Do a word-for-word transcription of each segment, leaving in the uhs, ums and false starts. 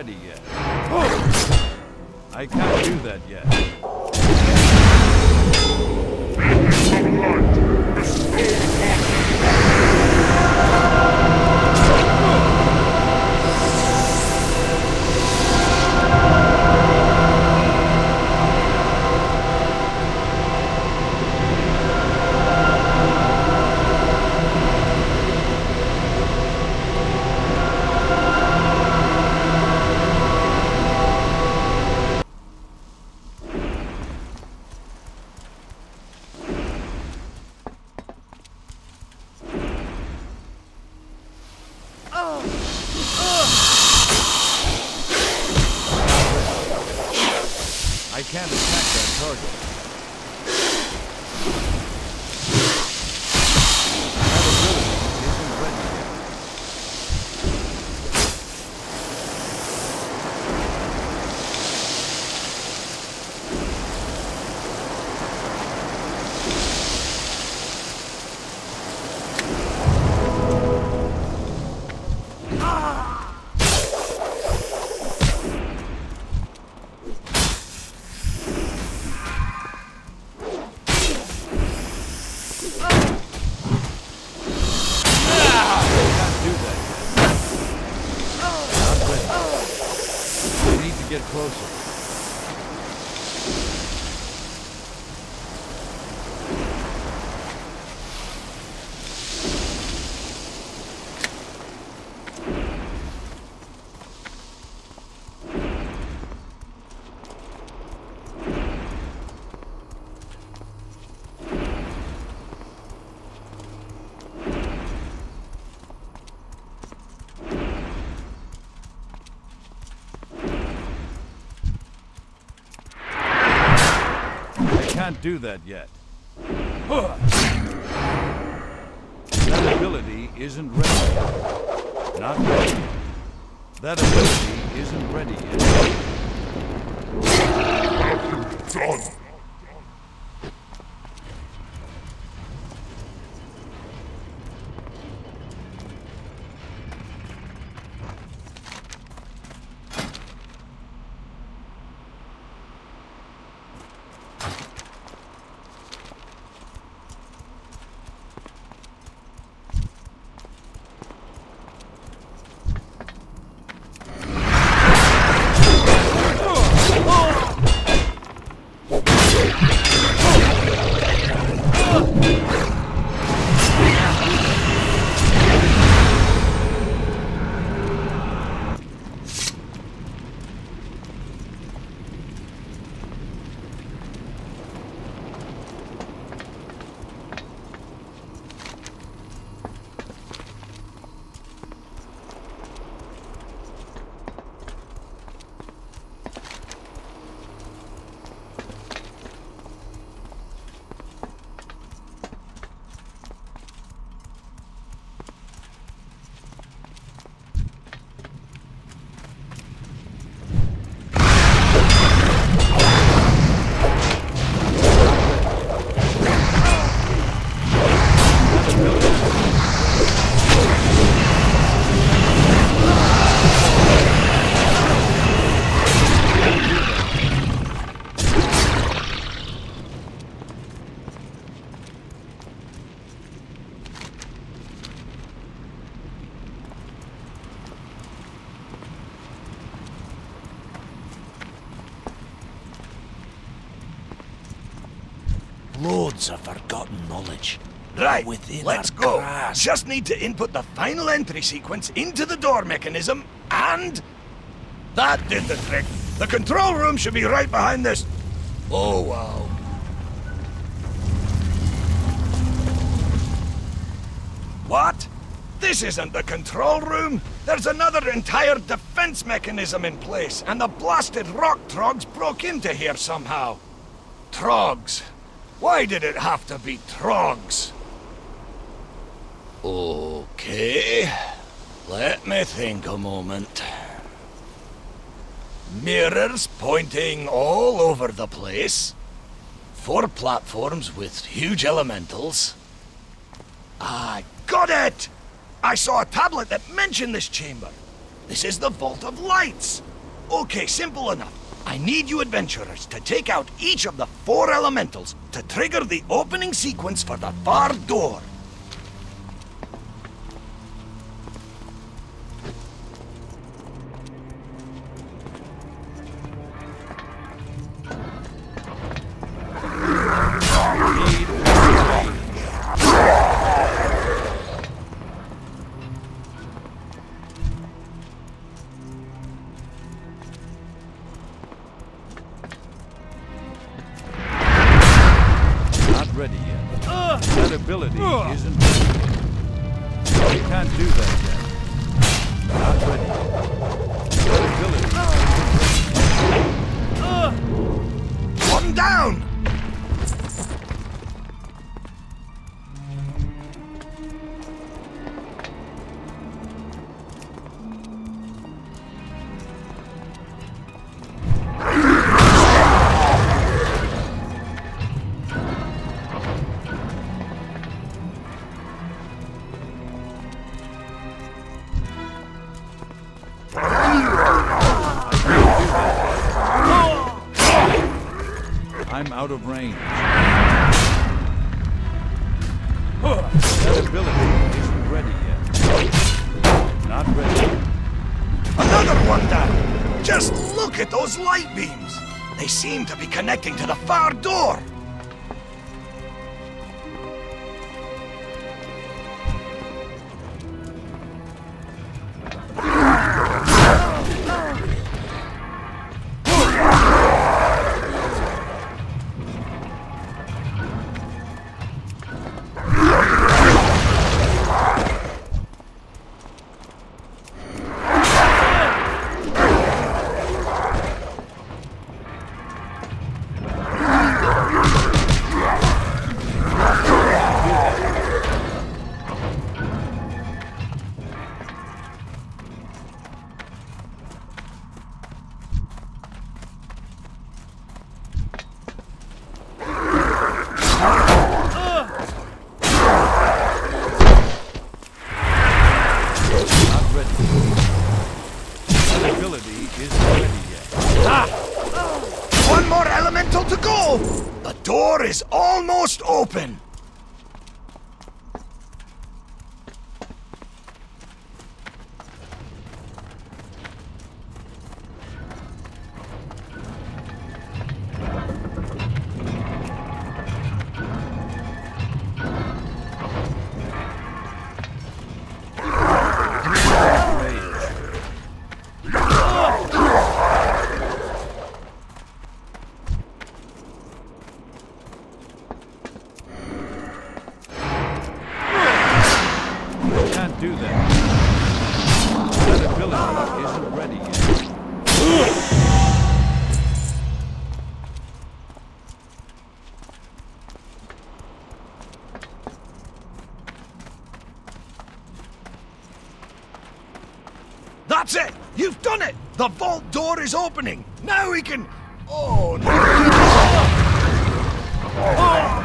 ready yet. I can't do that yet. I can't attack that target. That ability isn't ready yet. Get closer. Can't do that yet. That ability isn't ready yet. Not ready. That ability isn't ready yet. Done. Loads of forgotten knowledge. Right, Within let's our go. grasp. Just need to input the final entry sequence into the door mechanism, and... that did the trick. The control room should be right behind this. Oh, wow. What? This isn't the control room. There's another entire defense mechanism in place, and the blasted rock trogs broke into here somehow. Trogs. Why did it have to be trogs? Okay. Let me think a moment. Mirrors pointing all over the place. Four platforms with huge elementals. I got it! I saw a tablet that mentioned this chamber. This is the Vault of Lights. Okay, simple enough. I need you adventurers to take out each of the four elementals to trigger the opening sequence for the far door. Ready yet. That ability isn't ready yet. You can't do that yet. Not ready yet. That ability isn't ready yet. One down! I'm out of range. That ability isn't ready yet. Not ready. Another one down! Just look at those light beams! They seem to be connecting to the far door! One more elemental to go! The door is almost open! Do that. That ability isn't ready yet. That's it! You've done it! The vault door is opening! Now we can... Oh, no! Oh.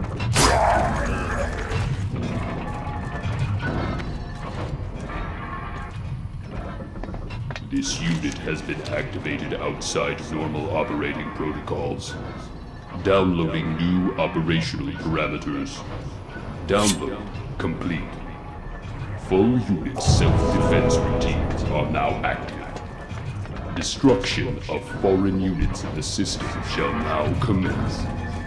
This unit has been activated outside normal operating protocols. Downloading new operational parameters. Download complete. Full unit self-defense routines are now active. Destruction of foreign units in the system shall now commence.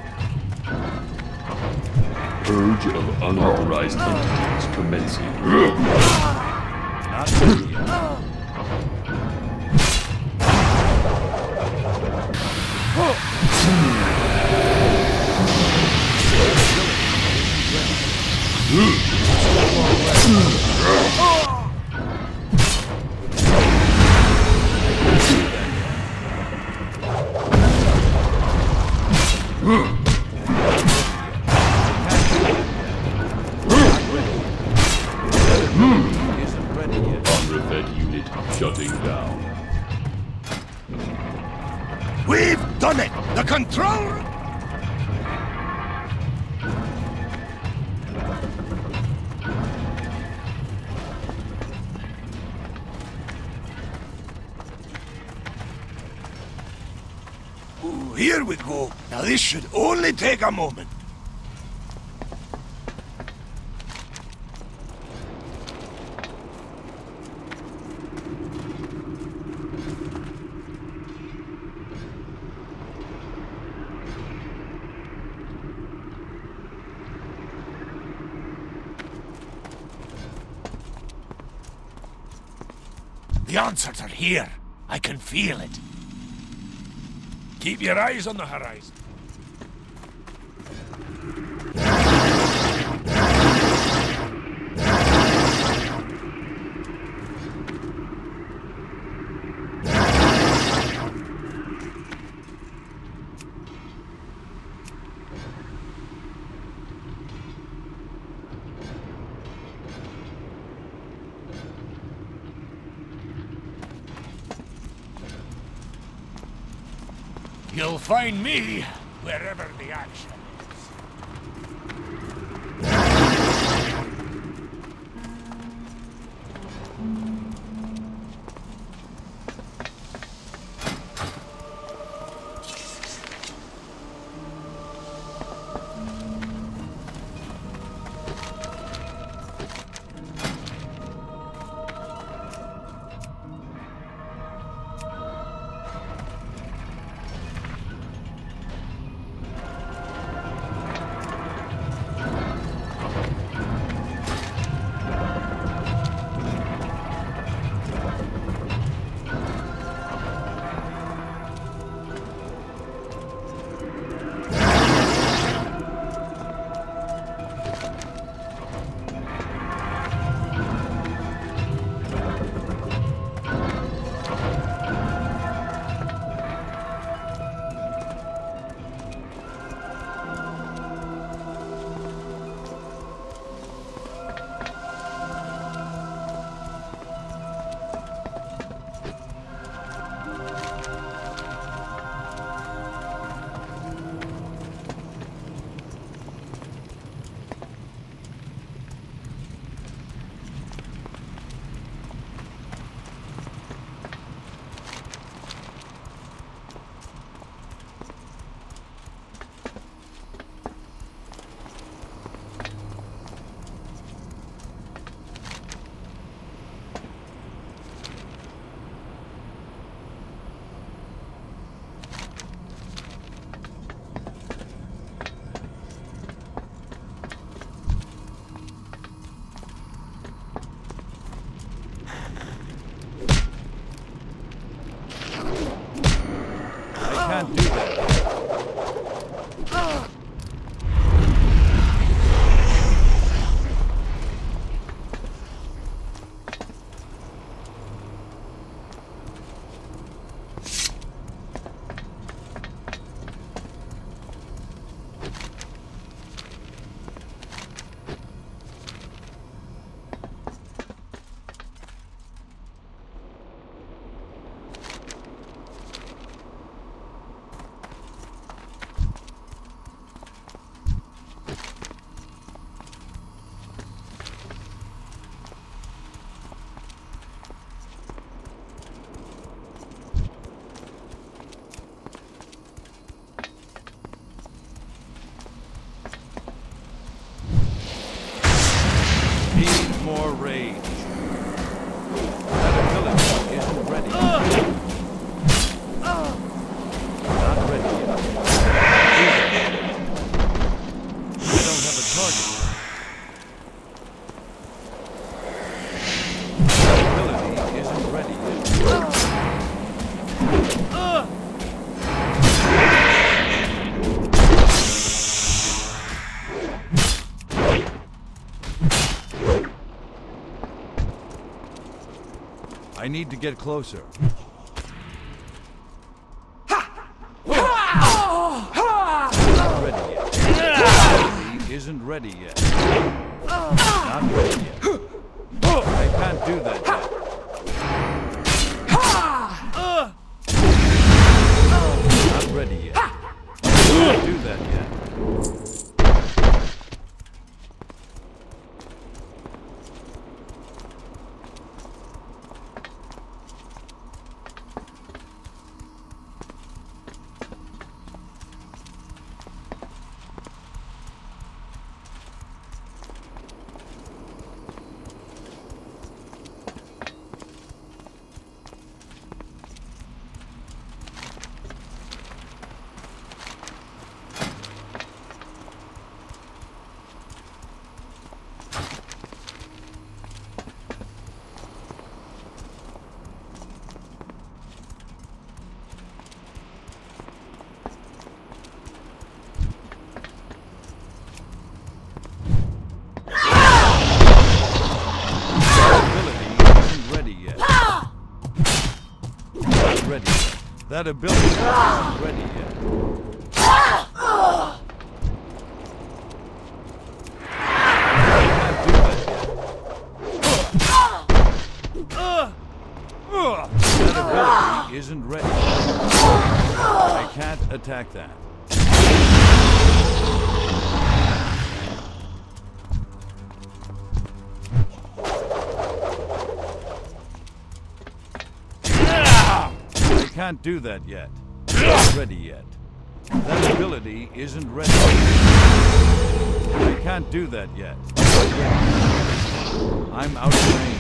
Purge of unauthorized entities commencing. Not ready yet. Unrefed unit shutting down. We've done it! The control... Ooh, here we go. Now this should only take a moment. The answers are here. I can feel it. Keep your eyes on the horizon. You'll find me wherever the action is. Can't do that. Need more rage. Cataclysm isn't ready. Not ready yet. I don't have a target. Ability isn't ready yet. I need to get closer. Not ready yet. Ability isn't ready yet. Not ready yet. I can't do that yet. Not ready yet. I can't do that yet. ready yet. That ability isn't ready yet. That ability isn't ready. I can't attack that. I can't do that yet. Not ready yet. That ability isn't ready. I can't do that yet. I'm out of range.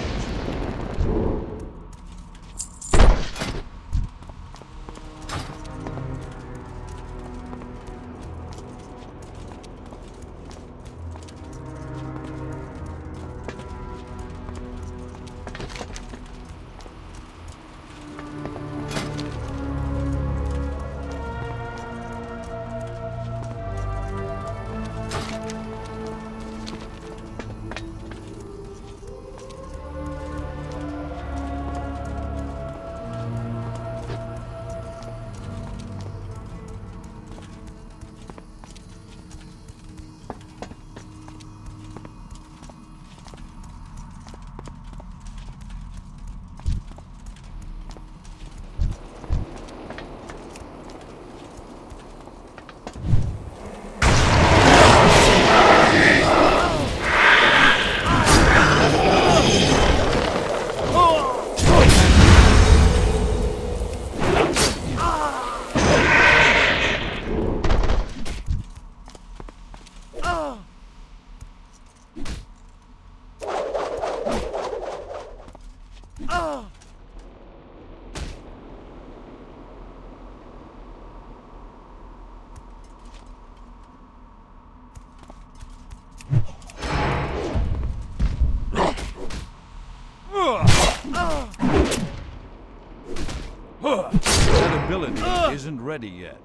That ability isn't ready yet.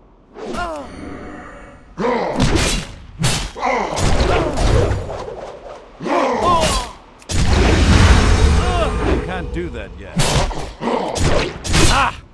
I can't do that yet. Ah!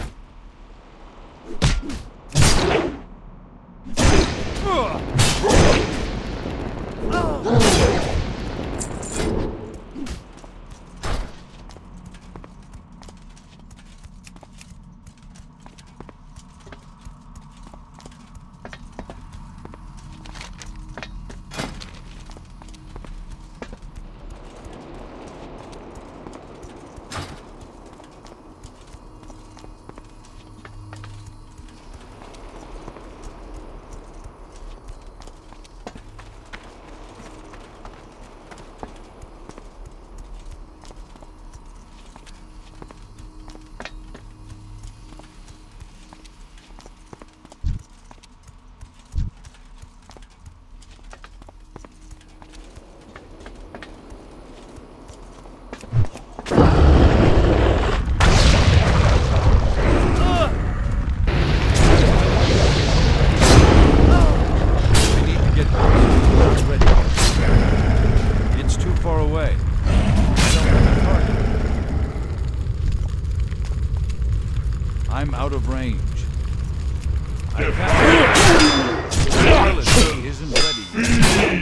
I'm out of range. I can't. The ability isn't ready yet.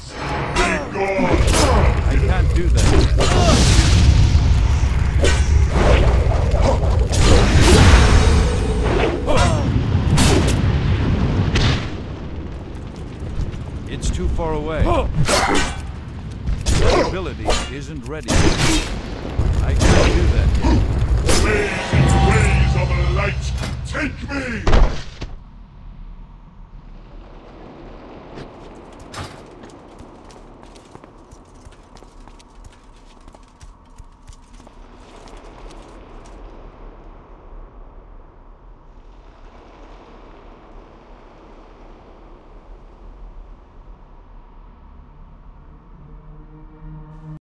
I can't do that yet. It's too far away. The ability isn't ready yet. I can't do that yet. Ways and ways of light, take me!